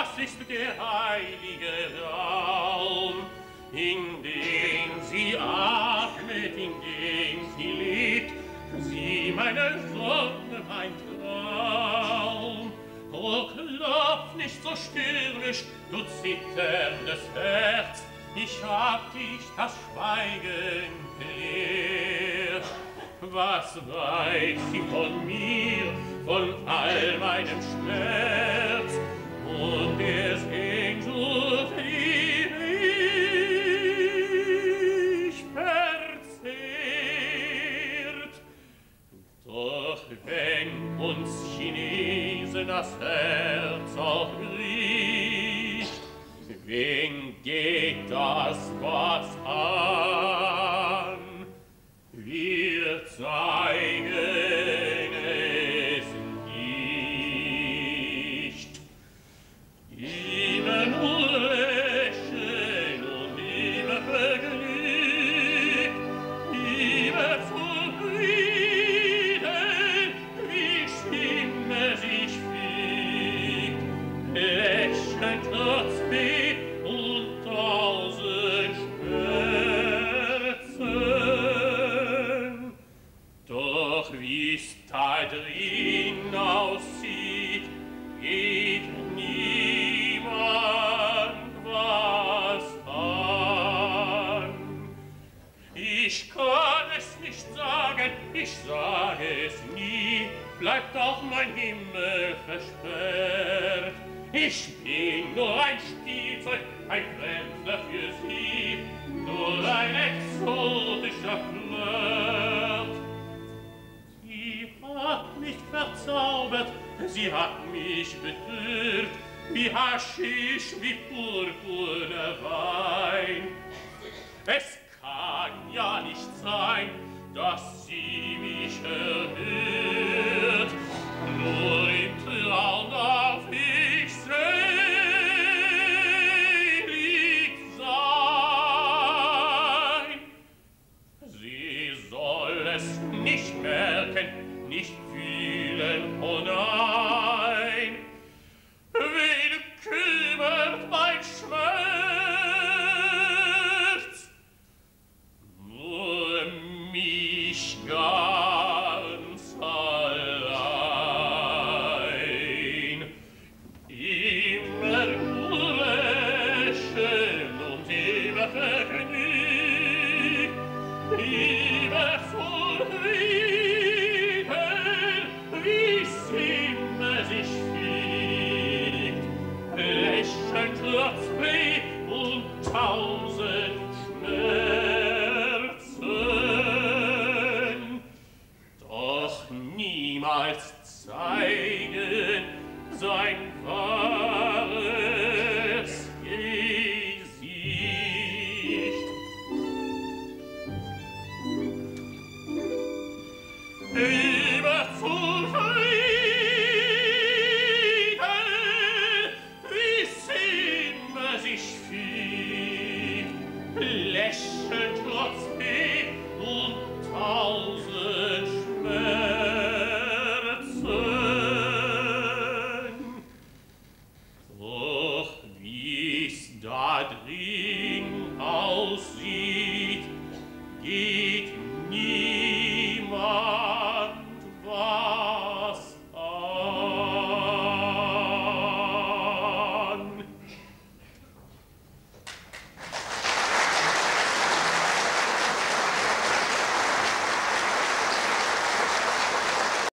das ist der heilige Raum, in dem sie atmet, in dem sie lebt, sie meine Sonne, mein Traum. Oh, klopf nicht so stürmisch, du zitterndes Herz, ich hab dich das Schweigen gelehrt. Was weiß sie von mir, von all meinem Schmerz und der Sehnsucht, die mich verzehrt? Doch wenn uns Chinesen das Herz auch bricht, wen geht das was an? Wir zeigen es nicht. Immer nur lächeln und immer vergnügt, immer zufrieden, wie Stimme sich fügt, lächeln trotz Weh und tausend Schmerzen. Doch wie's da drin aussieht, geht niemand was an. Ich kann es nicht sagen, ich sage es nie, bleibt auch mein Himmel versperrt. Ich bin nur ein Spielzeug, ein Fremder für sie, nur ein exotischer Flirt. Sie hat mich verzaubert, sie hat mich betört, wie Haschisch, wie purpurner Wein. Es kann ja nicht sein, dass sie mich erhört, nur im Traum darf ich selig sein. Sie soll es nicht merken, nicht fühlen, oh nein, wen kümmert mein Schmerz? Nur mich ganz allein. Immer